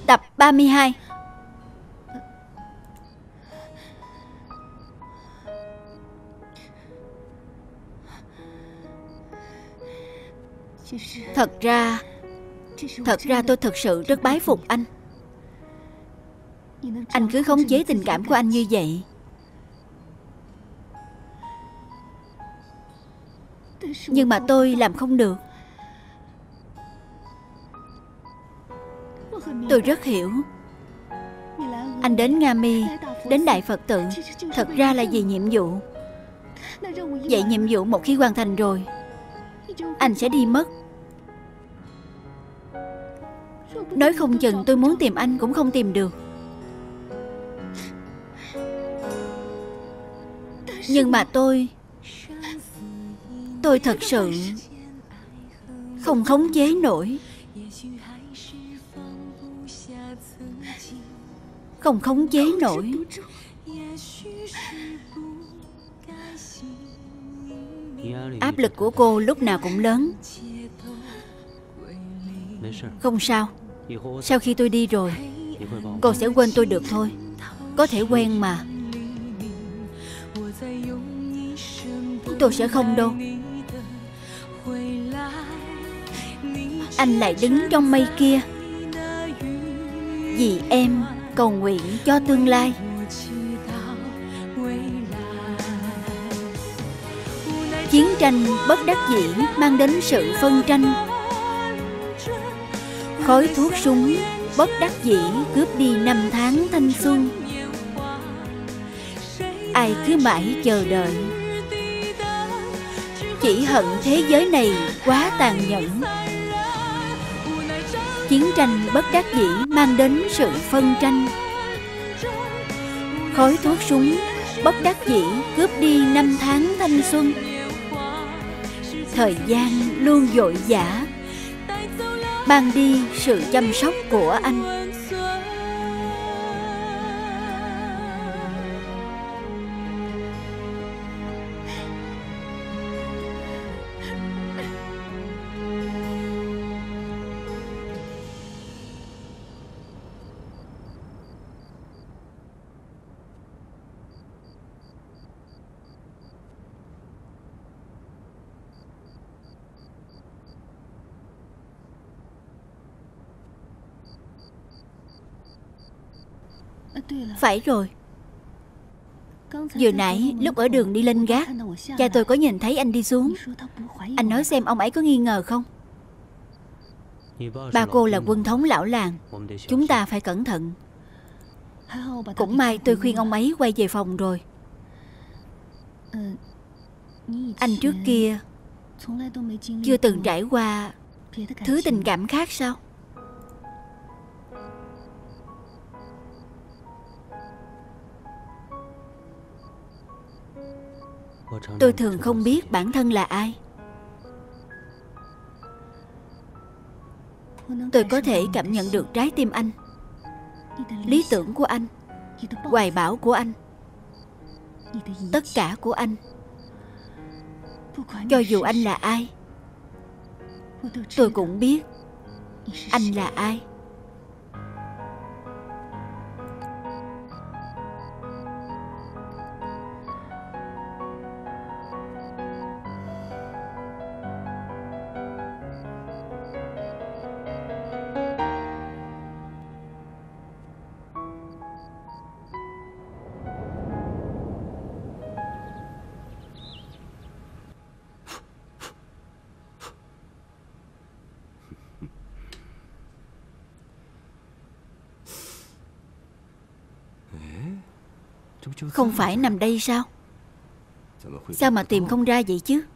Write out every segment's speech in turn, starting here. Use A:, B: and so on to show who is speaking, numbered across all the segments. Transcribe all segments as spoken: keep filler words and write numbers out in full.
A: Tập ba mươi hai. Thật ra Thật ra tôi thật sự rất bái phục anh. Anh cứ khống chế tình cảm của anh như vậy. Nhưng mà tôi làm không được. Tôi rất hiểu. Anh đến Nga Mi, đến Đại Phật tự, thật ra là vì nhiệm vụ. Vậy nhiệm vụ một khi hoàn thành rồi, anh sẽ đi mất. Nói không chừng tôi muốn tìm anh cũng không tìm được. Nhưng mà tôi Tôi thật sự không khống chế nổi. Không khống chế nổi. Áp lực của cô lúc nào cũng lớn. Không sao. Sau khi tôi đi rồi, cô sẽ quên tôi được thôi. Có thể quen mà. Tôi sẽ không đâu. Anh lại đứng trong mây kia, vì em cầu nguyện cho tương lai. Chiến tranh bất đắc dĩ mang đến sự phân tranh. Khói thuốc súng bất đắc dĩ cướp đi năm tháng thanh xuân. Ai cứ mãi chờ đợi, chỉ hận thế giới này quá tàn nhẫn. Chiến tranh bất đắc dĩ mang đến sự phân tranh. Khói thuốc súng bất đắc dĩ cướp đi năm tháng thanh xuân. Thời gian luôn vội vã, mang đi sự chăm sóc của anh. Phải rồi. Vừa nãy lúc ở đường đi lên gác, cha tôi có nhìn thấy anh đi xuống. Anh nói xem ông ấy có nghi ngờ không? Ba cô là quân thống lão làng, chúng ta phải cẩn thận. Cũng may tôi khuyên ông ấy quay về phòng rồi. Anh trước kia chưa từng trải qua thứ tình cảm khác sao? Tôi thường không biết bản thân là ai. Tôi có thể cảm nhận được trái tim anh, lý tưởng của anh, hoài bão của anh, tất cả của anh. Cho dù anh là ai, tôi cũng biết anh là ai. Không phải nằm đây sao? Sao mà tìm không ra vậy chứ?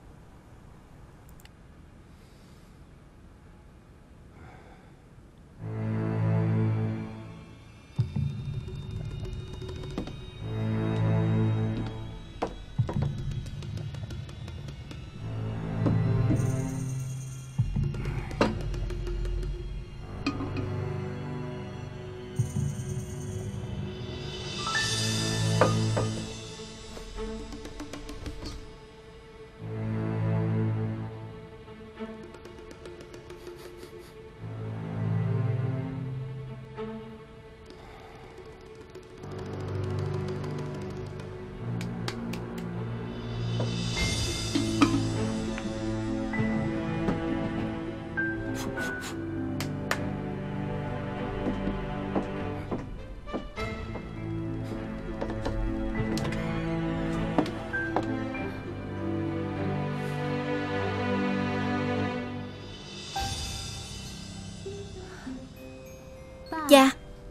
A: Cha.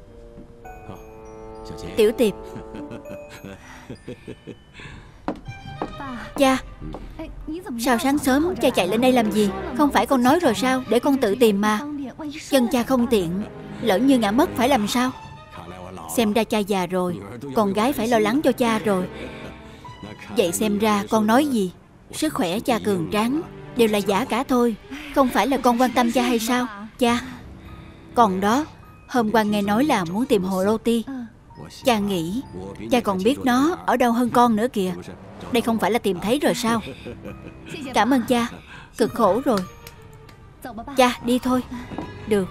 A: Tiểu Tiệp. Cha, sao sáng sớm cha chạy lên đây làm gì? Không phải con nói rồi sao, để con tự tìm mà. Chân cha không tiện, lỡ như ngã mất phải làm sao? Xem ra cha già rồi, con gái phải lo lắng cho cha rồi. Vậy xem ra con nói gì? Sức khỏe cha cường tráng đều là giả cả thôi. Không phải là con quan tâm cha hay sao? Cha, còn đó, hôm qua nghe nói là muốn tìm hồ lô ti. Cha nghĩ cha còn biết nó ở đâu hơn con nữa kìa. Đây không phải là tìm thấy rồi sao? Cảm ơn cha, cực khổ rồi. Cha, đi thôi. Được.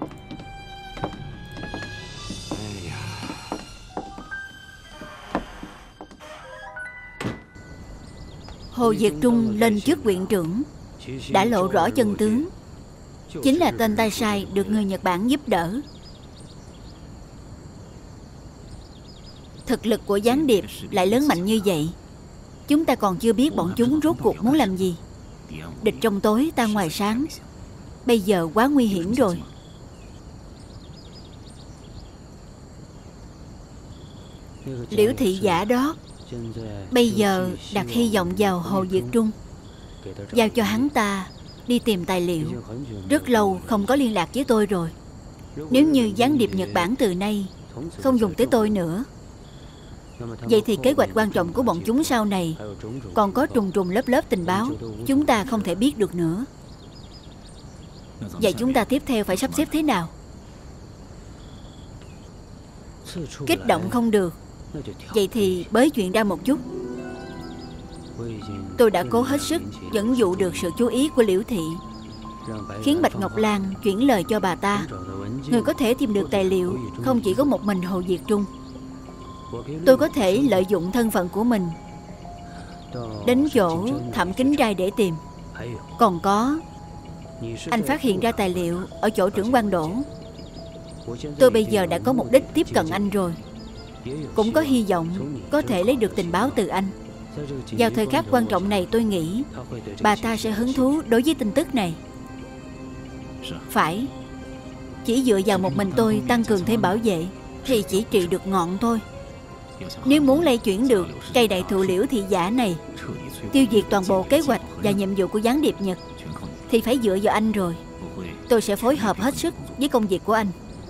A: Hồ Diệt Trung lên chức huyện trưởng, đã lộ rõ chân tướng. Chính là tên tay sai được người Nhật Bản giúp đỡ. Thực lực của gián điệp lại lớn mạnh như vậy. Chúng ta còn chưa biết bọn chúng rốt cuộc muốn làm gì. Địch trong tối ta ngoài sáng. Bây giờ quá nguy hiểm rồi. Liễu thị giả đó bây giờ đặt hy vọng vào Hồ Diệt Trung, giao cho hắn ta đi tìm tài liệu. Rất lâu không có liên lạc với tôi rồi. Nếu như gián điệp Nhật Bản từ nay không dùng tới tôi nữa, vậy thì kế hoạch quan trọng của bọn chúng sau này còn có trùng trùng lớp lớp tình báo chúng ta không thể biết được nữa. Vậy chúng ta tiếp theo phải sắp xếp thế nào? Kích động không được, vậy thì bới chuyện ra một chút. Tôi đã cố hết sức dẫn dụ được sự chú ý của Liễu thị, khiến Bạch Ngọc Lan chuyển lời cho bà ta. Người có thể tìm được tài liệu không chỉ có một mình Hồ Diệt Trung. Tôi có thể lợi dụng thân phận của mình đến chỗ Thẩm Kính Trai để tìm. Còn có, anh phát hiện ra tài liệu ở chỗ trưởng quan Đỗ. Tôi bây giờ đã có mục đích tiếp cận anh rồi, cũng có hy vọng có thể lấy được tình báo từ anh. Vào thời khắc quan trọng này, tôi nghĩ bà ta sẽ hứng thú đối với tin tức này. Phải, chỉ dựa vào một mình tôi tăng cường thêm bảo vệ thì chỉ trị được ngọn thôi. Nếu muốn lay chuyển được cây đại thụ Liễu thị giả này, tiêu diệt toàn bộ kế hoạch và nhiệm vụ của gián điệp Nhật, thì phải dựa vào anh rồi. Tôi sẽ phối hợp hết sức với công việc của anh.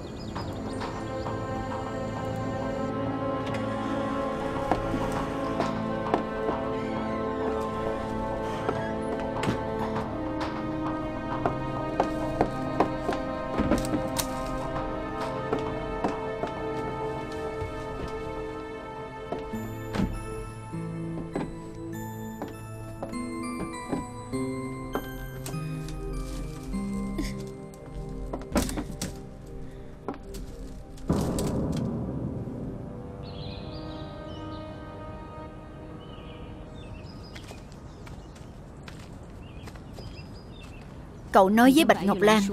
A: Cậu nói với Bạch Ngọc Lan,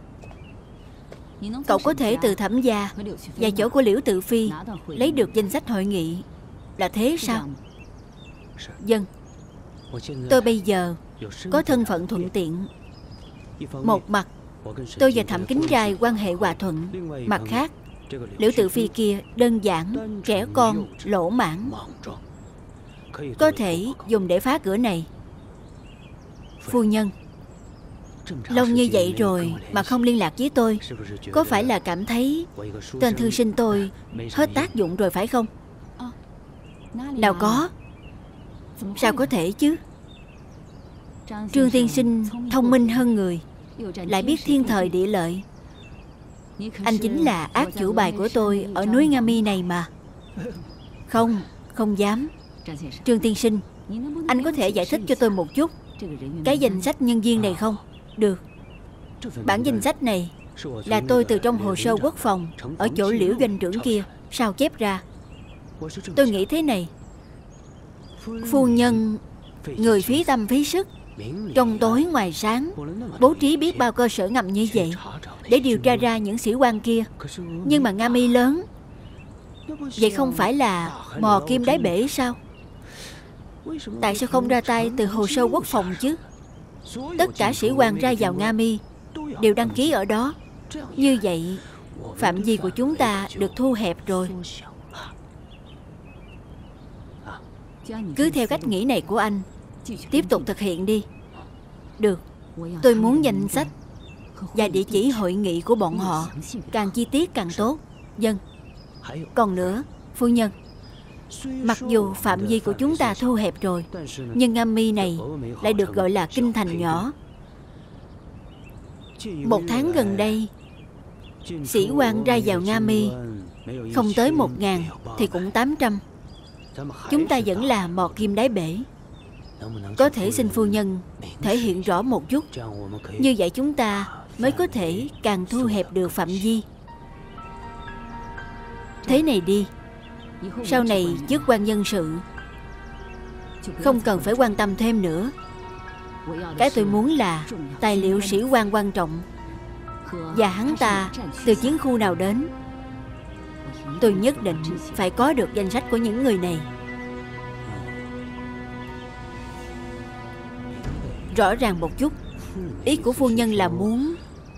A: cậu có thể từ Thẩm gia và chỗ của Liễu Tự Phi lấy được danh sách hội nghị. Là thế sao? Vâng. Tôi bây giờ có thân phận thuận tiện. Một mặt, tôi và Thẩm Kính Trai quan hệ hòa thuận. Mặt khác, Liễu Tự Phi kia đơn giản, trẻ con, lỗ mãn, có thể dùng để phá cửa này. Phu nhân, lâu như vậy rồi mà không liên lạc với tôi, có phải là cảm thấy tên thư sinh tôi hết tác dụng rồi phải không? Nào có. Sao có thể chứ? Trương tiên sinh thông minh hơn người, lại biết thiên thời địa lợi. Anh chính là ác chủ bài của tôi ở núi Nga Mi này mà. Không, không dám. Trương tiên sinh, anh có thể giải thích cho tôi một chút cái danh sách nhân viên này không? Được. Bản danh sách này là tôi từ trong hồ sơ quốc phòng ở chỗ Liễu doanh trưởng kia sao chép ra. Tôi nghĩ thế này, phu nhân người phí tâm phí sức, trong tối ngoài sáng, bố trí biết bao cơ sở ngầm như vậy để điều tra ra những sĩ quan kia. Nhưng mà Nga Mi lớn, vậy không phải là mò kim đáy bể sao? Tại sao không ra tay từ hồ sơ quốc phòng chứ? Tất cả sĩ quan ra vào Nga Mi đều đăng ký ở đó. Như vậy phạm vi của chúng ta được thu hẹp rồi. Cứ theo cách nghĩ này của anh, tiếp tục thực hiện đi. Được, tôi muốn danh sách và địa chỉ hội nghị của bọn họ, càng chi tiết càng tốt. Vâng. Còn nữa, phu nhân, mặc dù phạm vi của chúng ta thu hẹp rồi, nhưng Nga Mi này lại được gọi là kinh thành nhỏ. Một tháng gần đây, sĩ quan ra vào Nga Mi không tới một ngàn thì cũng tám trăm. Chúng ta vẫn là mò kim đáy bể. Có thể xin phu nhân thể hiện rõ một chút, như vậy chúng ta mới có thể càng thu hẹp được phạm vi. Thế này đi, sau này chức quan nhân sự không cần phải quan tâm thêm nữa. Cái tôi muốn là tài liệu sĩ quan quan trọng và hắn ta từ chiến khu nào đến. Tôi nhất định phải có được danh sách của những người này. Rõ ràng một chút, ý của phu nhân là muốn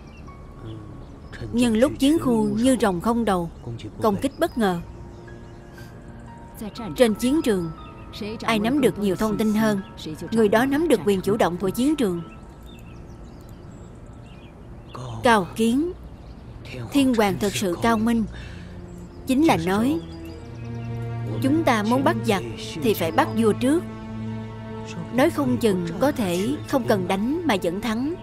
A: nhân lúc chiến khu như rồng không đầu, công kích bất ngờ. Trên chiến trường, ai nắm được nhiều thông tin hơn, người đó nắm được quyền chủ động của chiến trường. Cao kiến, thiên hoàng thật sự cao minh. Chính là nói, chúng ta muốn bắt giặc thì phải bắt vua trước. Nói không chừng có thể không cần đánh mà vẫn thắng.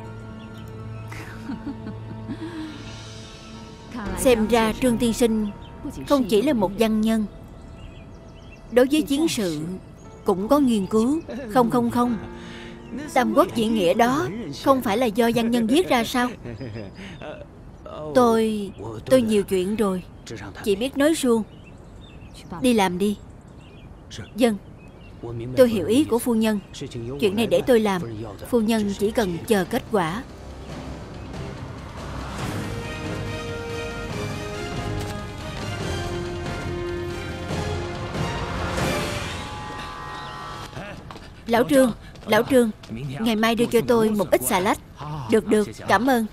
A: Xem ra Trương tiên sinh không chỉ là một văn nhân, đối với chiến sự cũng có nghiên cứu. Không không không, Tam Quốc diễn nghĩa đó không phải là do văn nhân viết ra sao? Tôi... tôi nhiều chuyện rồi, chỉ biết nói suông. Đi làm đi. Vâng, tôi hiểu ý của phu nhân. Chuyện này để tôi làm. Phu nhân chỉ cần chờ kết quả. Lão Trương, Lão Trương, ngày mai đưa cho tôi một ít xà lách. Được được, cảm ơn.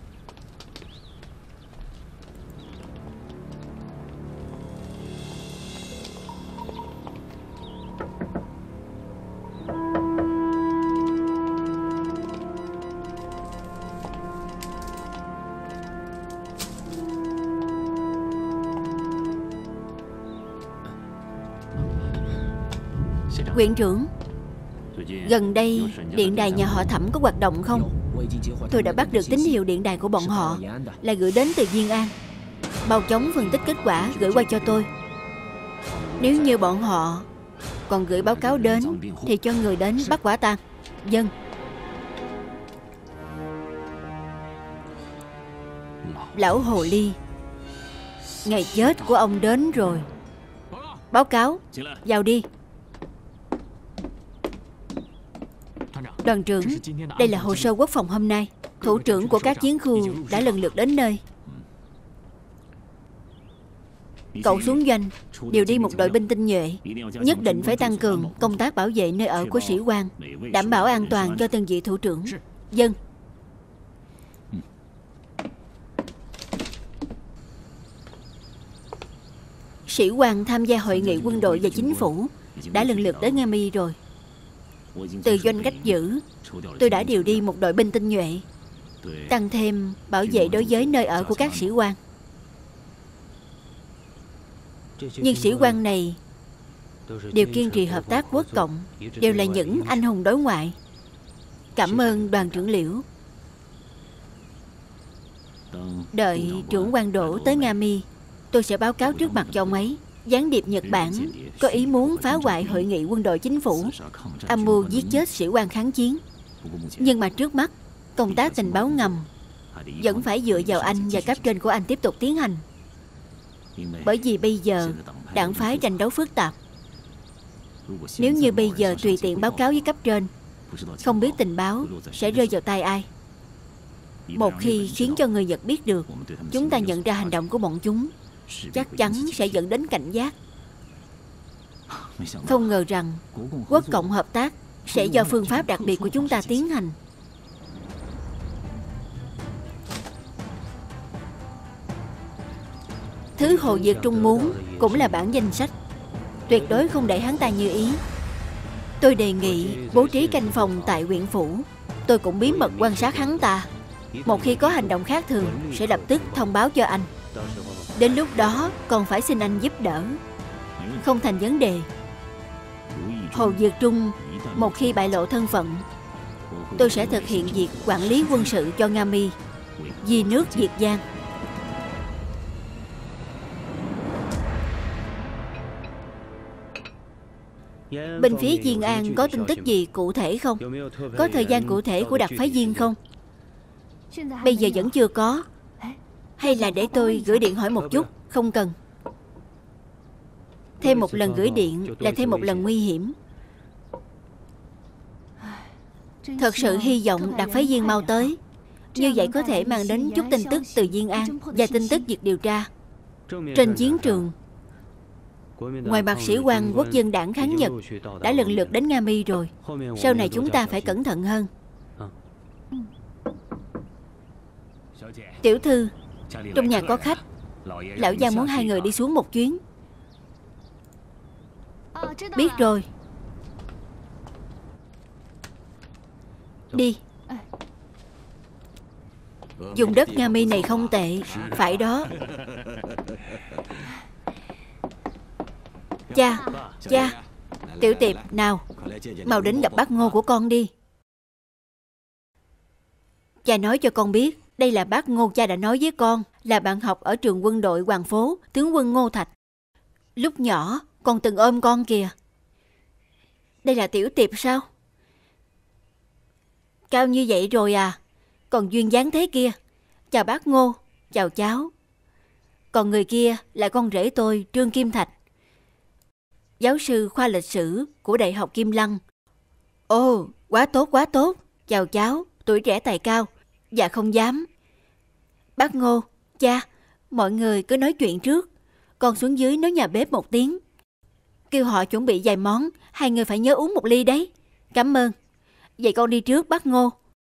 A: Huyện trưởng, gần đây điện đài nhà họ Thẩm có hoạt động không? Tôi đã bắt được tín hiệu điện đài của bọn họ là gửi đến từ Diên An. Mau chóng phân tích kết quả gửi qua cho tôi. Nếu như bọn họ còn gửi báo cáo đến thì cho người đến bắt quả tang. Vâng. Lão hồ ly, ngày chết của ông đến rồi. Báo cáo, vào đi. Đoàn trưởng, đây là hồ sơ quốc phòng hôm nay. Thủ trưởng của các chiến khu đã lần lượt đến nơi. Cậu xuống doanh, điều đi một đội binh tinh nhuệ, nhất định phải tăng cường công tác bảo vệ nơi ở của sĩ quan, đảm bảo an toàn cho từng vị thủ trưởng. Vâng. Sĩ quan tham gia hội nghị quân đội và chính phủ đã lần lượt đến Nga Mi rồi. Từ doanh cách giữ, tôi đã điều đi một đội binh tinh nhuệ, tăng thêm bảo vệ đối với nơi ở của các sĩ quan. Nhưng sĩ quan này đều kiên trì hợp tác quốc cộng, đều là những anh hùng đối ngoại. Cảm ơn đoàn trưởng Liễu. Đợi trưởng quan Đỗ tới Nga Mi, tôi sẽ báo cáo trước mặt cho ông ấy. Gián điệp Nhật Bản có ý muốn phá hoại hội nghị quân đội chính phủ, âm mưu giết chết sĩ quan kháng chiến. Nhưng mà trước mắt, công tác tình báo ngầm vẫn phải dựa vào anh và cấp trên của anh tiếp tục tiến hành. Bởi vì bây giờ đảng phái tranh đấu phức tạp. Nếu như bây giờ tùy tiện báo cáo với cấp trên, không biết tình báo sẽ rơi vào tay ai. Một khi khiến cho người Nhật biết được chúng ta nhận ra hành động của bọn chúng, chắc chắn sẽ dẫn đến cảnh giác. Không ngờ rằng quốc cộng hợp tác sẽ do phương pháp đặc biệt của chúng ta tiến hành. Thứ Hồ Diệt Trung muốn cũng là bản danh sách, tuyệt đối không để hắn ta như ý. Tôi đề nghị bố trí canh phòng tại huyện phủ. Tôi cũng bí mật quan sát hắn ta. Một khi có hành động khác thường sẽ lập tức thông báo cho anh. Đến lúc đó còn phải xin anh giúp đỡ. Không thành vấn đề. Hồ Diệt Trung một khi bại lộ thân phận, tôi sẽ thực hiện việc quản lý quân sự cho Nga Mi, vì nước Việt Giang. Bên phía Diên An có tin tức gì cụ thể không? Có thời gian cụ thể của đặc phái viên không? Bây giờ vẫn chưa có. Hay là để tôi gửi điện hỏi một chút? Không cần. Thêm một lần gửi điện là thêm một lần nguy hiểm. Thật sự hy vọng đặc phái viên mau tới. Như vậy có thể mang đến chút tin tức từ Diên An và tin tức việc điều tra. Trên chiến trường, ngoài mặt sĩ quan quốc dân đảng kháng Nhật đã lần lượt đến Nga Mi rồi. Sau này chúng ta phải cẩn thận hơn. Tiểu thư, trong nhà có khách. Lão gia muốn hai người đi xuống một chuyến. Biết rồi. Đi. Dùng đất Nga Mi này không tệ. Phải đó. Cha, cha. Tiểu Tiệp, nào, mau đến gặp bác Ngô của con đi. Cha nói cho con biết, đây là bác Ngô cha đã nói với con, là bạn học ở trường quân đội Hoàng Phố, tướng quân Ngô Thạch. Lúc nhỏ, con từng ôm con kìa. Đây là Tiểu Tiệp sao? Cao như vậy rồi à? Còn duyên dáng thế kia. Chào bác Ngô, chào cháu. Còn người kia là con rể tôi, Trương Kim Thạch, giáo sư khoa lịch sử của Đại học Kim Lăng. Ồ, quá tốt, quá tốt. Chào cháu, tuổi trẻ tài cao. Dạ không dám. Bác Ngô, cha, mọi người cứ nói chuyện trước. Con xuống dưới nói nhà bếp một tiếng. Kêu họ chuẩn bị vài món. Hai người phải nhớ uống một ly đấy. Cảm ơn. Vậy con đi trước bác Ngô.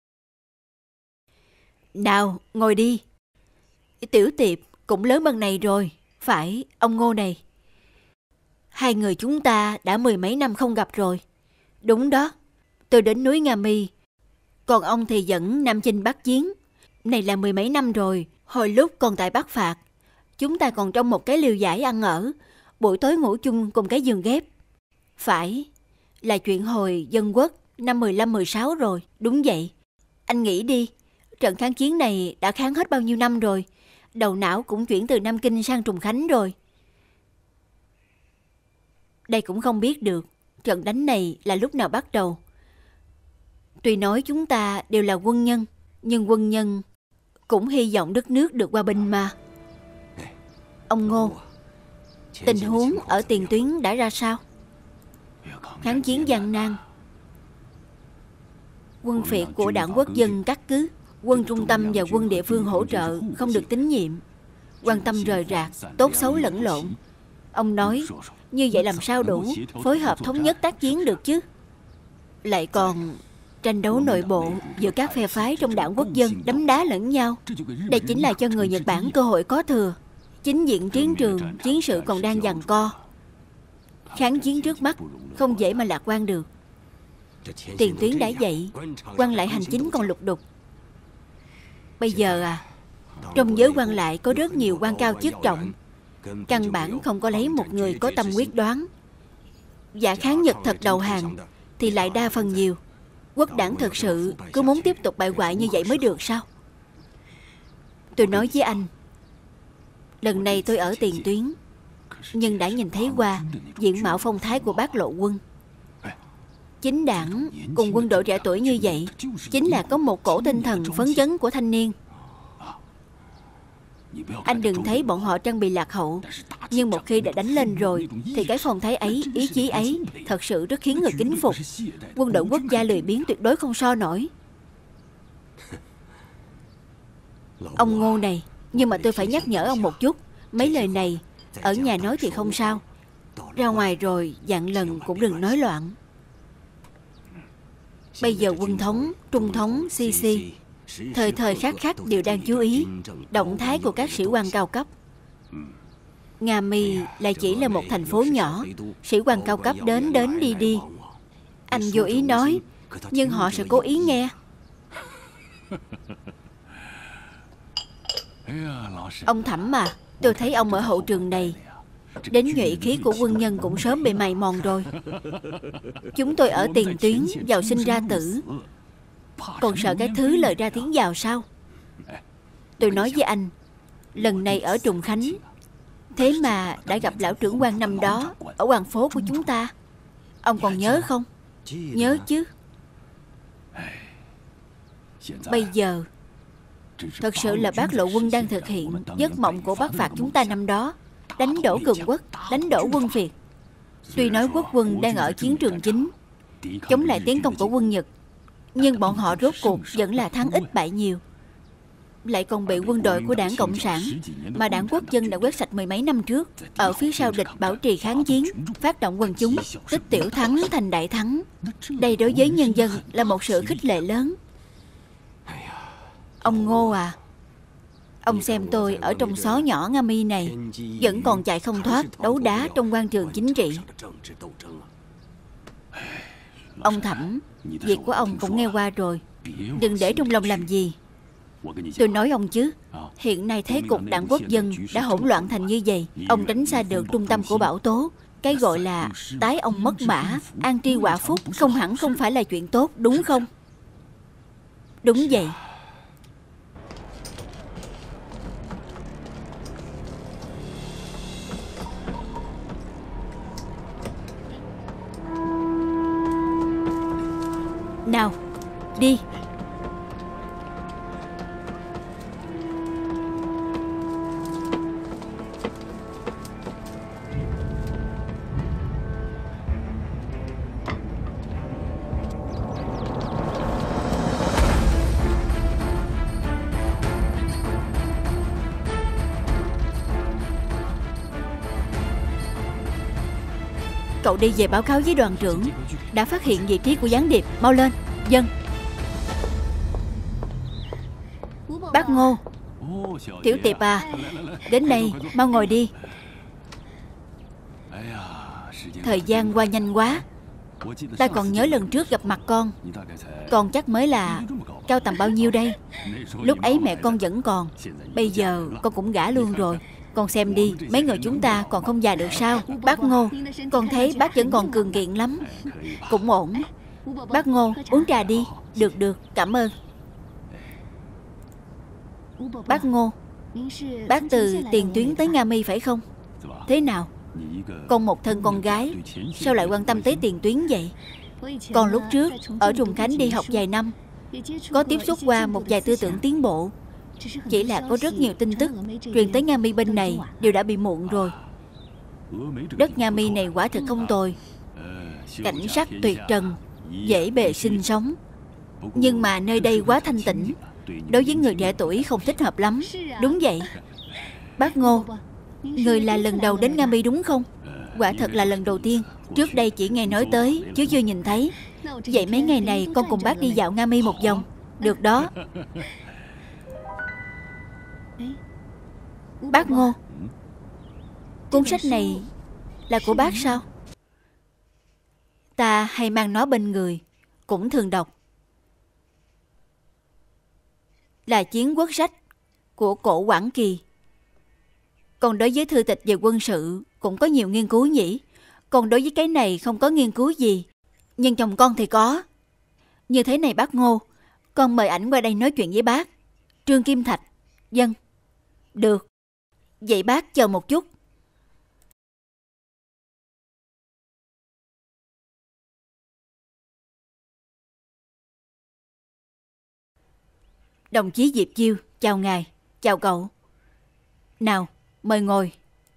A: Nào, ngồi đi. Tiểu Tiệp cũng lớn bằng này rồi. Phải, ông Ngô này. Hai người chúng ta đã mười mấy năm không gặp rồi. Đúng đó. Tôi đến núi Nga Mi, còn ông thì dẫn Nam chinh Bắc chiến. Này là mười mấy năm rồi. Hồi lúc còn tại Bắc Phạt, chúng ta còn trong một cái liều giải ăn ở, buổi tối ngủ chung cùng cái giường ghép. Phải, là chuyện hồi dân quốc năm mười lăm mười sáu rồi. Đúng vậy. Anh nghĩ đi, trận kháng chiến này đã kháng hết bao nhiêu năm rồi. Đầu não cũng chuyển từ Nam Kinh sang Trùng Khánh rồi. Đây cũng không biết được trận đánh này là lúc nào bắt đầu. Tuy nói chúng ta đều là quân nhân, nhưng quân nhân cũng hy vọng đất nước được hòa bình mà. Ông Ngô, tình huống ở tiền tuyến đã ra sao? Kháng chiến gian nan. Quân phiệt của Đảng Quốc dân cắt cứ, quân trung tâm và quân địa phương hỗ trợ không được tín nhiệm, quan tâm rời rạc, tốt xấu lẫn lộn. Ông nói, như vậy làm sao đủ phối hợp thống nhất tác chiến được chứ? Lại còn tranh đấu nội bộ giữa các phe phái trong Đảng Quốc dân, đấm đá lẫn nhau. Đây chính là cho người Nhật Bản cơ hội có thừa. Chính diện chiến trường, chiến sự còn đang giằng co. Kháng chiến trước mắt không dễ mà lạc quan được. Tiền tuyến đã vậy, quan lại hành chính còn lục đục. Bây giờ à, trong giới quan lại có rất nhiều quan cao chức trọng, căn bản không có lấy một người có tâm quyết đoán. Giả kháng Nhật thật đầu hàng thì lại đa phần nhiều. Quốc đảng thật sự cứ muốn tiếp tục bại hoại như vậy mới được sao? Tôi nói với anh, lần này tôi ở tiền tuyến, nhưng đã nhìn thấy qua diện mạo phong thái của bác Lộ Quân. Chính đảng cùng quân đội trẻ tuổi như vậy chính là có một cổ tinh thần phấn chấn của thanh niên. Anh đừng thấy bọn họ trang bị lạc hậu, nhưng một khi đã đánh lên rồi thì cái phong thái ấy, ý chí ấy thật sự rất khiến người kính phục. Quân đội quốc gia lười biếng tuyệt đối không so nổi. Ông Ngô này, nhưng mà tôi phải nhắc nhở ông một chút. Mấy lời này ở nhà nói thì không sao, ra ngoài rồi vạn lần cũng đừng nói loạn. Bây giờ quân thống, trung thống, xê xê thời thời khắc khắc đều đang chú ý động thái của các sĩ quan cao cấp. Nga Mi lại chỉ là một thành phố nhỏ, sĩ quan cao cấp đến đến đi đi. Anh vô ý nói, nhưng họ sẽ cố ý nghe. Ông Thẩm mà, tôi thấy ông ở hậu trường này, đến nhuệ khí của quân nhân cũng sớm bị mài mòn rồi. Chúng tôi ở tiền tuyến, vào sinh ra tử, còn sợ cái thứ lời ra tiếng vào sao? Tôi nói với anh, lần này ở Trùng Khánh, thế mà đã gặp lão trưởng quan năm đó ở hoàng phố của chúng ta. Ông còn nhớ không? Nhớ chứ. Bây giờ thật sự là bác Lộ Quân đang thực hiện giấc mộng của bác Phạt chúng ta năm đó, đánh đổ cường quốc, đánh đổ quân Việt. Tuy nói quốc quân đang ở chiến trường chính, chống lại tiến công của quân Nhật, nhưng bọn họ rốt cuộc vẫn là thắng ít bại nhiều, lại còn bị quân đội của Đảng Cộng sản mà Đảng Quốc dân đã quét sạch mười mấy năm trước ở phía sau địch bảo trì kháng chiến, phát động quần chúng, tích tiểu thắng thành đại thắng. Đây đối với nhân dân là một sự khích lệ lớn. Ông Ngô à, ông xem tôi ở trong xó nhỏ Nga Mi này vẫn còn chạy không thoát đấu đá trong quan trường chính trị. Ông Thẩm, việc của ông cũng nghe qua rồi, đừng để trong lòng làm gì. Tôi nói ông chứ, hiện nay thế cục Đảng Quốc dân đã hỗn loạn thành như vậy. Ông tránh xa được trung tâm của bão tố. Cái gọi là tái ông mất mã, an tri họa phúc không hẳn không phải là chuyện tốt, đúng không? Đúng vậy. Nào, đi. Cậu đi về báo cáo với đoàn trưởng, đã phát hiện vị trí của gián điệp. Mau lên. Dân. Bác Ngô, Tiểu Tiệp à, đến đây, mau ngồi đi. Thời gian qua nhanh quá. Ta còn nhớ lần trước gặp mặt con, con chắc mới là cao tầm bao nhiêu đây? Lúc ấy mẹ con vẫn còn, bây giờ con cũng gả luôn rồi. Con xem đi, mấy người chúng ta còn không già được sao? Bác Ngô, con thấy bác vẫn còn cường kiện lắm. Cũng ổn. Bác Ngô, uống trà đi. Được được, cảm ơn. Bác Ngô, bác từ tiền tuyến tới Nga Mi phải không? Thế nào? Con một thân con gái, sao lại quan tâm tới tiền tuyến vậy? Con lúc trước ở Trùng Khánh đi học vài năm, có tiếp xúc qua một vài tư tưởng tiến bộ. Chỉ là có rất nhiều tin tức truyền tới Nga Mi bên này đều đã bị muộn rồi. Đất Nga Mi này quả thực không tồi, cảnh sắc tuyệt trần, dễ bề sinh sống. Nhưng mà nơi đây quá thanh tịnh, đối với người trẻ tuổi không thích hợp lắm. Đúng vậy. Bác Ngô, người là lần đầu đến Nga Mi đúng không? Quả thật là lần đầu tiên. Trước đây chỉ nghe nói tới chứ chưa nhìn thấy. Vậy mấy ngày này con cùng bác đi dạo Nga Mi một vòng. Được đó. Bác Ngô, cuốn sách này là của bác sao? Ta hay mang nó bên người, cũng thường đọc. Là Chiến Quốc sách của Cổ Quảng Kỳ. Còn đối với thư tịch về quân sự cũng có nhiều nghiên cứu nhỉ? Còn đối với cái này không có nghiên cứu gì, nhưng chồng con thì có. Như thế này bác Ngô, con mời ảnh qua đây nói chuyện với bác. Trương Kim Thạch. Vâng. Được. Vậy bác chờ một chút. Đồng chí Diệp Chiêu, chào ngài. Chào cậu. Nào, mời ngồi.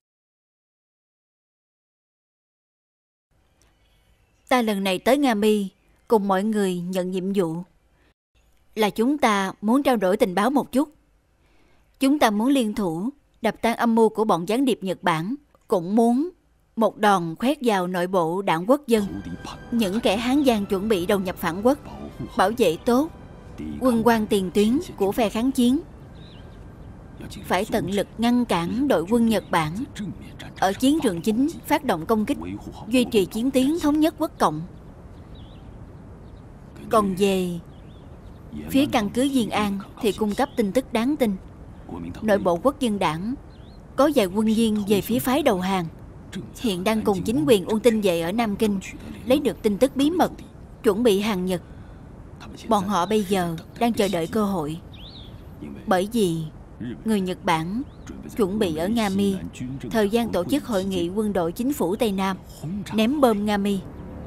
A: Ta lần này tới Nga Mi cùng mọi người nhận nhiệm vụ là chúng ta muốn trao đổi tình báo một chút. Chúng ta muốn liên thủ đập tan âm mưu của bọn gián điệp Nhật Bản, cũng muốn một đòn khoét vào nội bộ Đảng Quốc dân. Những kẻ Hán Giang chuẩn bị đầu nhập phản quốc, bảo vệ tốt quân quan tiền tuyến của phe kháng chiến. phải tận lực ngăn cản đội quân Nhật Bản ở chiến trường chính phát động công kích, duy trì chiến tuyến thống nhất quốc cộng. Còn về phía căn cứ Diên An thì cung cấp tin tức đáng tin. Nội bộ Quốc dân đảng có vài quân viên về phía phái đầu hàng, hiện đang cùng chính quyền Ung Tinh Vệ ở Nam Kinh lấy được tin tức bí mật, chuẩn bị hàng Nhật. Bọn họ bây giờ đang chờ đợi cơ hội. Bởi vì người Nhật Bản chuẩn bị ở Nga Mi thời gian tổ chức hội nghị quân đội chính phủ Tây Nam, ném bom Nga Mi.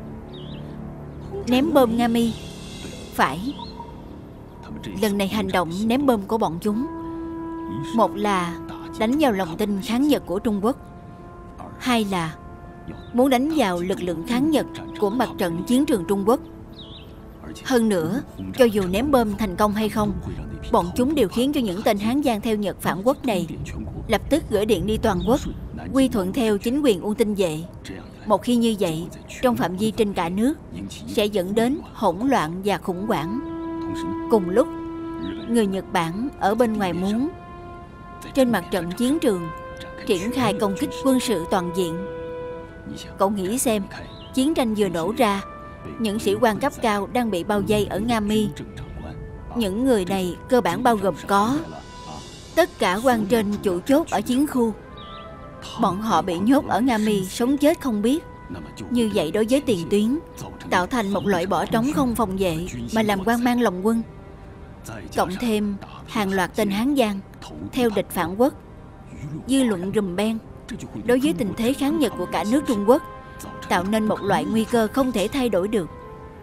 A: Ném bom Nga Mi. Phải. Lần này hành động ném bom của bọn chúng, một là đánh vào lòng tin kháng Nhật của Trung Quốc, hai là muốn đánh vào lực lượng kháng Nhật của mặt trận chiến trường Trung Quốc. Hơn nữa, cho dù ném bom thành công hay không, bọn chúng đều khiến cho những tên Hán Giang theo Nhật phản quốc này lập tức gửi điện đi toàn quốc, quy thuận theo chính quyền Ung Tinh Vệ. Một khi như vậy, trong phạm vi trên cả nước sẽ dẫn đến hỗn loạn và khủng hoảng. Cùng lúc, người Nhật Bản ở bên ngoài muốn trên mặt trận chiến trường triển khai công kích quân sự toàn diện. Cậu nghĩ xem, chiến tranh vừa nổ ra, những sĩ quan cấp cao đang bị bao vây ở Nga Mi. Những người này cơ bản bao gồm có tất cả quan trên chủ chốt ở chiến khu. Bọn họ bị nhốt ở Nga Mi sống chết không biết. Như vậy đối với tiền tuyến tạo thành một loại bỏ trống không phòng vệ mà làm hoang mang lòng quân. Cộng thêm hàng loạt tên Hán Giang theo địch phản quốc, dư luận rùm beng đối với tình thế kháng Nhật của cả nước Trung Quốc, tạo nên một loại nguy cơ không thể thay đổi được.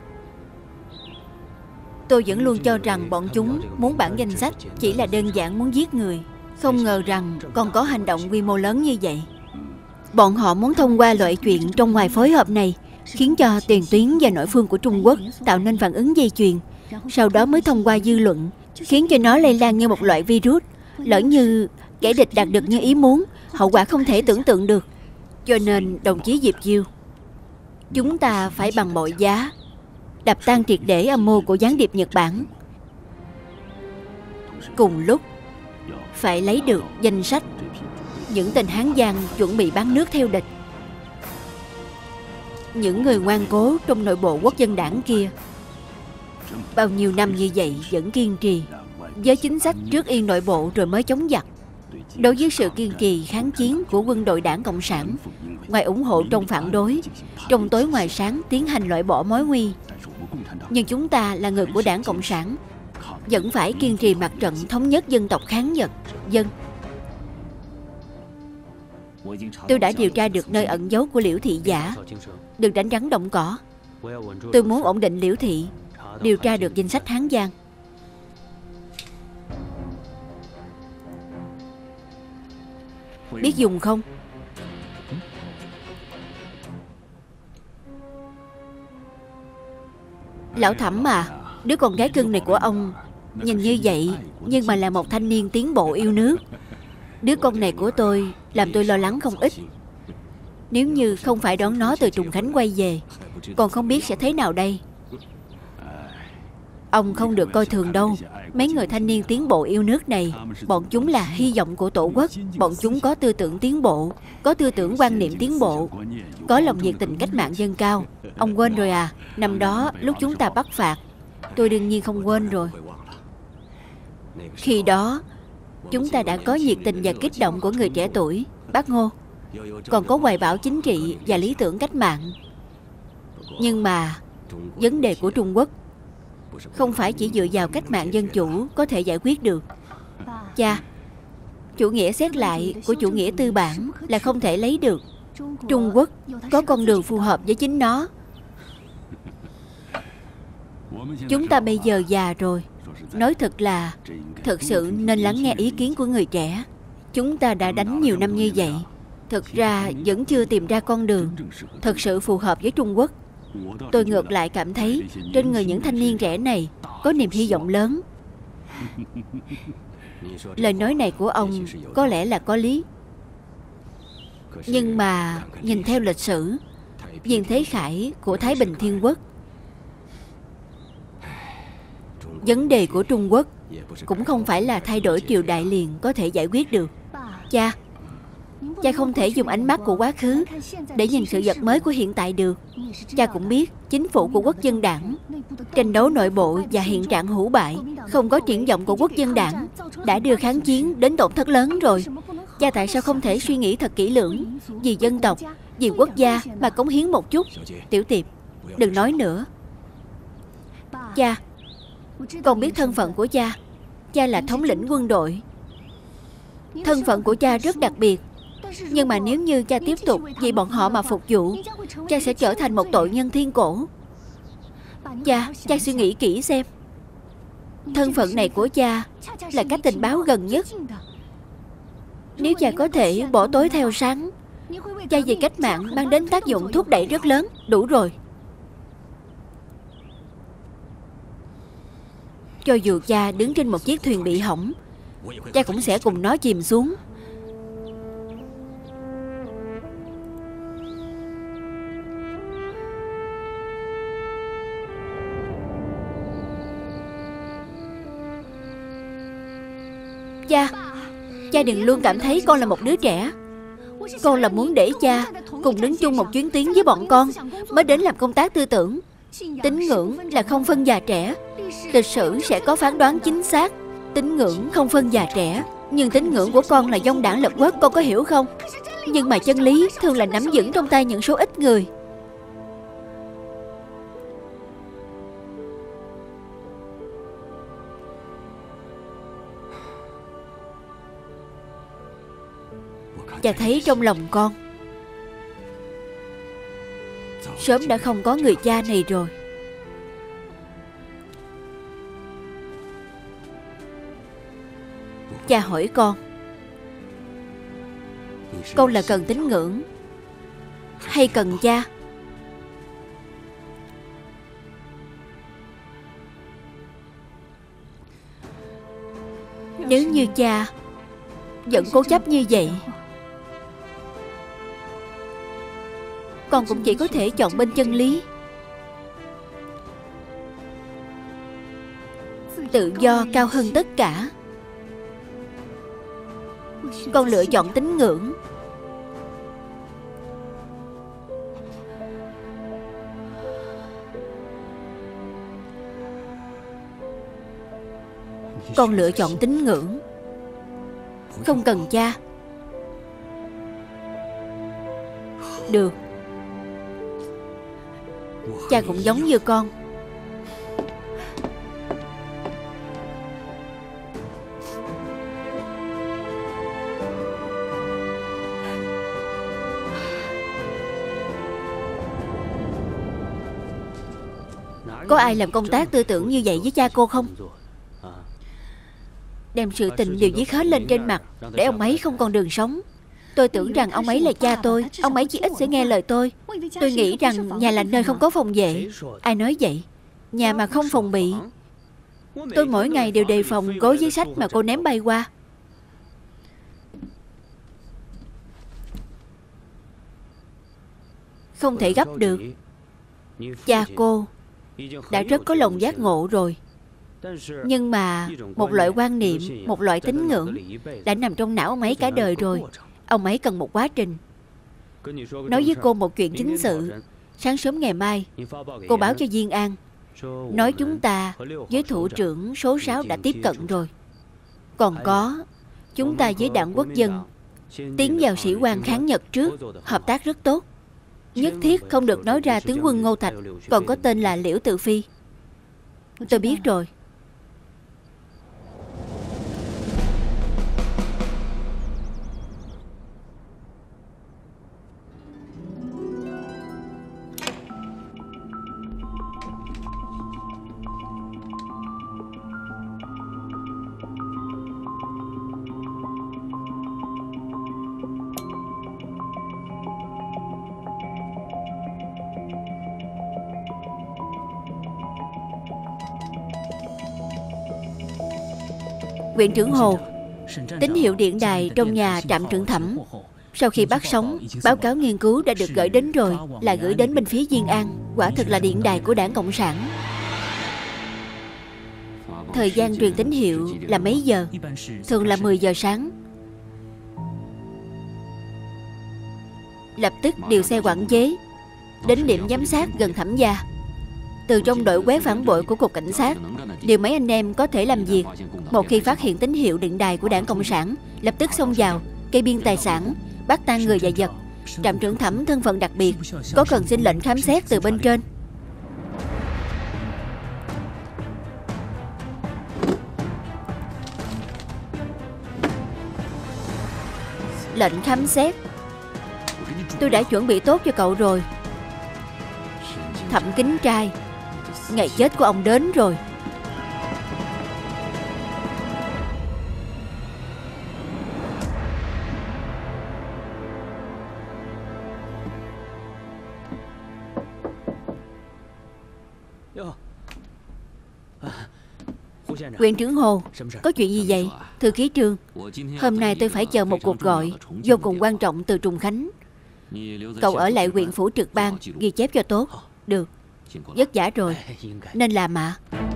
A: Tôi vẫn luôn cho rằng bọn chúng muốn bản danh sách chỉ là đơn giản muốn giết người, không ngờ rằng còn có hành động quy mô lớn như vậy. Bọn họ muốn thông qua loại chuyện trong ngoài phối hợp này khiến cho tiền tuyến và nội phương của Trung Quốc tạo nên phản ứng dây chuyền, sau đó mới thông qua dư luận khiến cho nó lây lan như một loại virus. Lỡ như kẻ địch đạt được như ý muốn, hậu quả không thể tưởng tượng được. Cho nên đồng chí Diệp Diêu, chúng ta phải bằng mọi giá đập tan triệt để âm mưu của gián điệp Nhật Bản. Cùng lúc phải lấy được danh sách những tên Hán Giang chuẩn bị bán nước theo địch. Những người ngoan cố trong nội bộ Quốc dân đảng kia bao nhiêu năm như vậy vẫn kiên trì với chính sách trước yên nội bộ rồi mới chống giặc. Đối với sự kiên trì kháng chiến của quân đội Đảng Cộng sản, ngoài ủng hộ trong phản đối, trong tối ngoài sáng tiến hành loại bỏ mối nguy. Nhưng chúng ta là người của Đảng Cộng sản, vẫn phải kiên trì mặt trận thống nhất dân tộc kháng Nhật. Dân Tôi đã điều tra được nơi ẩn giấu của Liễu Thị Giả. Đừng đánh rắn động cỏ. Tôi muốn ổn định Liễu Thị, điều tra được danh sách Hán Giang. Biết dùng không? Lão Thẩm à, đứa con gái cưng này của ông nhìn như vậy nhưng mà là một thanh niên tiến bộ yêu nước. Đứa con này của tôi làm tôi lo lắng không ít. Nếu như không phải đón nó từ Trùng Khánh quay về, còn không biết sẽ thế nào đây. Ông không được coi thường đâu. Mấy người thanh niên tiến bộ yêu nước này, bọn chúng là hy vọng của Tổ quốc. Bọn chúng có tư tưởng tiến bộ, có tư tưởng quan niệm tiến bộ, có lòng nhiệt tình cách mạng dân cao. Ông quên rồi à? Năm đó lúc chúng ta bắt phạt, tôi đương nhiên không quên rồi. Khi đó chúng ta đã có nhiệt tình và kích động của người trẻ tuổi, bác Ngô, còn có hoài bão chính trị và lý tưởng cách mạng. Nhưng mà vấn đề của Trung Quốc không phải chỉ dựa vào cách mạng dân chủ có thể giải quyết được. Cha, chủ nghĩa xét lại của chủ nghĩa tư bản là không thể lấy được. Trung Quốc có con đường phù hợp với chính nó. Chúng ta bây giờ già rồi, nói thật là thật sự nên lắng nghe ý kiến của người trẻ. Chúng ta đã đánh nhiều năm như vậy, thực ra vẫn chưa tìm ra con đường thật sự phù hợp với Trung Quốc. Tôi ngược lại cảm thấy trên người những thanh niên trẻ này có niềm hy vọng lớn. Lời nói này của ông có lẽ là có lý. Nhưng mà nhìn theo lịch sử, Viên Thế Khải của Thái Bình Thiên Quốc, vấn đề của Trung Quốc cũng không phải là thay đổi triều đại liền có thể giải quyết được. Cha, cha không thể dùng ánh mắt của quá khứ để nhìn sự vật mới của hiện tại được. Cha cũng biết chính phủ của Quốc dân đảng, tranh đấu nội bộ và hiện trạng hủ bại, không có triển vọng của Quốc dân đảng đã đưa kháng chiến đến tổn thất lớn rồi. Cha tại sao không thể suy nghĩ thật kỹ lưỡng, vì dân tộc, vì quốc gia mà cống hiến một chút? Tiểu Tiệp, đừng nói nữa. Cha, con biết thân phận của cha. Cha là thống lĩnh quân đội. Thân phận của cha rất đặc biệt. Nhưng mà nếu như cha tiếp tục vì bọn họ mà phục vụ, cha sẽ trở thành một tội nhân thiên cổ. Cha, cha suy nghĩ kỹ xem. Thân phận này của cha là cách tình báo gần nhất. Nếu cha có thể bỏ tối theo sáng, cha vì cách mạng mang đến tác dụng thúc đẩy rất lớn. Đủ rồi. Cho dù cha đứng trên một chiếc thuyền bị hỏng, cha cũng sẽ cùng nó chìm xuống. Cha, cha đừng luôn cảm thấy con là một đứa trẻ. Con là muốn để cha cùng đứng chung một chuyến tuyến với bọn con mới đến làm công tác tư tưởng. Tín ngưỡng là không phân già trẻ. Lịch sử sẽ có phán đoán chính xác. Tín ngưỡng không phân già trẻ. Nhưng tín ngưỡng của con là dông đảng lập quốc, con có hiểu không? Nhưng mà chân lý thường là nắm vững trong tay những số ít người. Cha thấy trong lòng con sớm đã không có người cha này rồi. Cha hỏi con, con là cần tín ngưỡng hay cần cha? Nếu như cha vẫn cố chấp như vậy, con cũng chỉ có thể chọn bên chân lý. Tự do cao hơn tất cả. Con lựa chọn tín ngưỡng. Con lựa chọn tín ngưỡng, không cần cha. Được. Cha cũng giống như con. Có ai làm công tác tư tưởng như vậy với cha cô không? Đem sự tình đều viết hết lên trên mặt để ông ấy không còn đường sống. Tôi tưởng rằng ông ấy là cha tôi, ông ấy chỉ ít sẽ nghe lời tôi. Tôi nghĩ rằng nhà là nơi không có phòng vệ. Ai nói vậy? Nhà mà không phòng bị. Tôi mỗi ngày đều đề phòng gối với sách mà cô ném bay qua. Không thể gấp được. Cha cô đã rất có lòng giác ngộ rồi. Nhưng mà một loại quan niệm, một loại tín ngưỡng đã nằm trong não ông ấy cả đời rồi. Ông ấy cần một quá trình. Nói với cô một chuyện chính sự. Sáng sớm ngày mai cô báo cho Diên An, nói chúng ta với thủ trưởng số sáu đã tiếp cận rồi. Còn có chúng ta với đảng Quốc dân tiến vào sĩ quan kháng Nhật trước, hợp tác rất tốt. Nhất thiết không được nói ra tướng quân Ngô Thạch còn có tên là Liễu Tự Phi. Tôi biết rồi. Viện trưởng Hồ, tín hiệu điện đài trong nhà trạm trưởng Thẩm sau khi bắt sóng, báo cáo nghiên cứu đã được gửi đến rồi, là gửi đến bên phía Diên An. Quả thực là điện đài của Đảng Cộng sản. Thời gian truyền tín hiệu là mấy giờ? Thường là mười giờ sáng. Lập tức điều xe quản chế đến điểm giám sát gần Thẩm gia. Từ trong đội quét phản bội của cục cảnh sát, điều mấy anh em có thể làm việc. Một khi phát hiện tín hiệu điện đài của Đảng Cộng sản, lập tức xông vào, kê biên tài sản, bắt tang người và vật. Trạm trưởng Thẩm thân phận đặc biệt, có cần xin lệnh khám xét từ bên trên. Lệnh khám xét tôi đã chuẩn bị tốt cho cậu rồi. Thẩm Kính Trai, ngày chết của ông đến rồi. Huyện trưởng Hồ, có chuyện gì vậy? Thư ký Trương, hôm nay tôi phải chờ một cuộc gọi vô cùng quan trọng từ Trùng Khánh. Cậu ở lại huyện phủ trực ban ghi chép cho tốt. Được, vất vả rồi, nên làm ạ.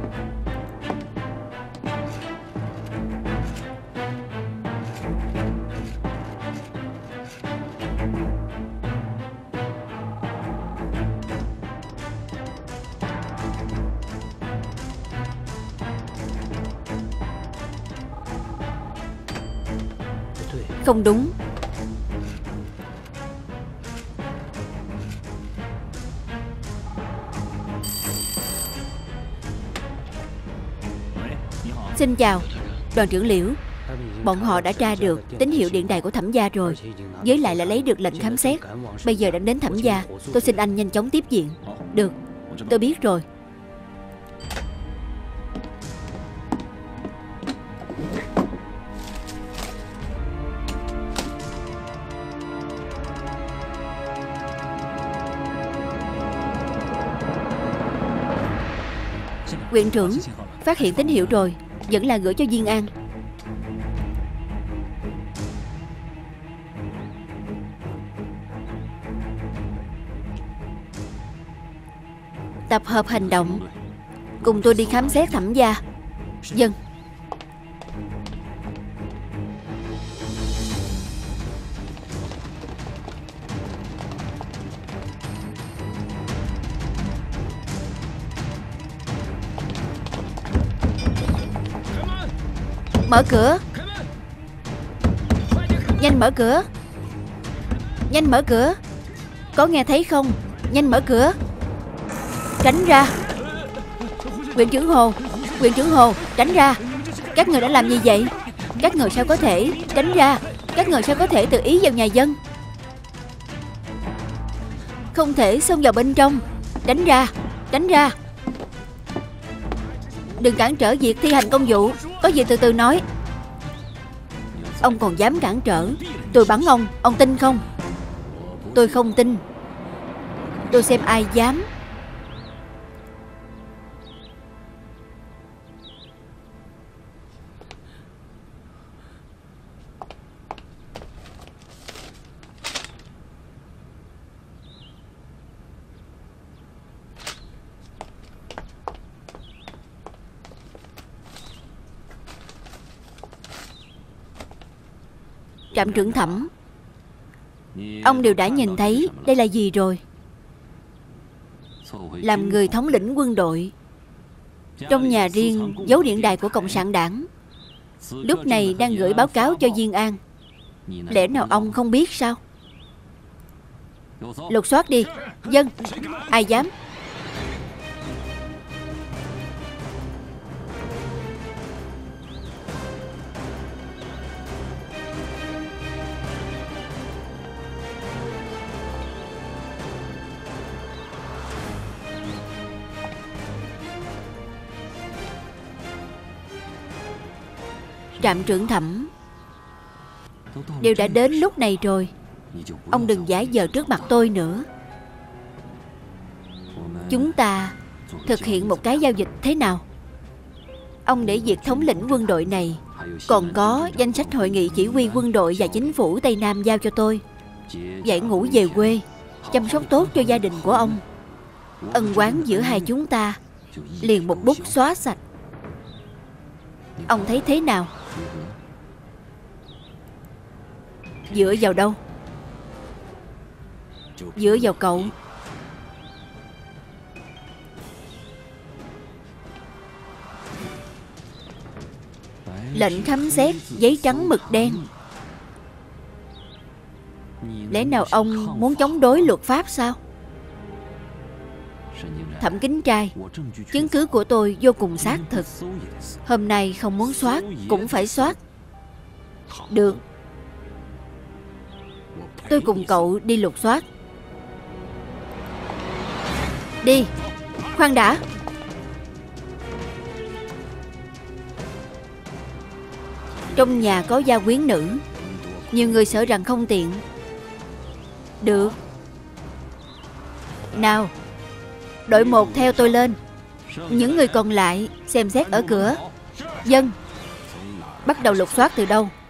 A: Không đúng. Xin chào, đoàn trưởng Liễu. Bọn họ đã tra được tín hiệu điện đài của Thẩm gia rồi, với lại là lấy được lệnh khám xét. Bây giờ đang đến Thẩm gia. Tôi xin anh nhanh chóng tiếp viện. Được, tôi biết rồi. Huyện trưởng, phát hiện tín hiệu rồi, vẫn là gửi cho Diên An. Tập hợp hành động, cùng tôi đi khám xét Thẩm gia. Vâng. Mở cửa. Nhanh mở cửa. Nhanh mở cửa. Có nghe thấy không? Nhanh mở cửa. Tránh ra. Huyện trưởng Hồ, huyện trưởng Hồ, tránh ra. Các người đã làm gì vậy? Các người sao có thể? Tránh ra. Các người sao có thể tự ý vào nhà dân? Không thể xông vào bên trong. Tránh ra. Tránh ra. Đừng cản trở việc thi hành công vụ. Có gì từ từ nói. Ông còn dám cản trở? Tôi bắn ông, ông tin không? Tôi không tin. Tôi xem ai dám. Trạm trưởng Thẩm, ông đều đã nhìn thấy đây là gì rồi. Làm người thống lĩnh quân đội, trong nhà riêng giấu điện đài của Cộng sản Đảng, lúc này đang gửi báo cáo cho Diên An. Lẽ nào ông không biết sao? Lục soát đi. Dân. Ai dám? Trạm trưởng Thẩm, đều đã đến lúc này rồi, ông đừng giả vờ trước mặt tôi nữa. Chúng ta thực hiện một cái giao dịch thế nào? Ông để việc thống lĩnh quân đội này, còn có danh sách hội nghị chỉ huy quân đội và chính phủ Tây Nam giao cho tôi. Dạy ngủ về quê, chăm sóc tốt cho gia đình của ông. Ân oán giữa hai chúng ta liền một bút xóa sạch. Ông thấy thế nào? Dựa vào đâu? Dựa vào cậu. Lệnh khám xét, giấy trắng mực đen. Lẽ nào ông muốn chống đối luật pháp sao? Thẩm Kính Trai, chứng cứ của tôi vô cùng xác thực. Hôm nay không muốn soát cũng phải soát. Được, tôi cùng cậu đi lục soát. Đi. Khoan đã. Trong nhà có gia quyến nữ, nhiều người sợ rằng không tiện. Được. Nào, đội một theo tôi lên. Những người còn lại xem xét ở cửa. Dân. Bắt đầu lục soát từ đâu?